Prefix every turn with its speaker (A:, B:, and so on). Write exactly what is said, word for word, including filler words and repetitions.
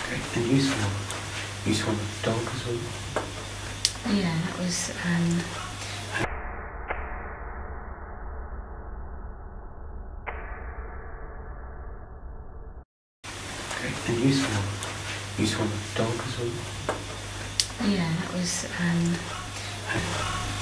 A: Okay. And you saw, you saw the dog as well?
B: Yeah, that was, um...
A: Okay. And you saw, you saw the dog as well?
B: Yeah, that was, um...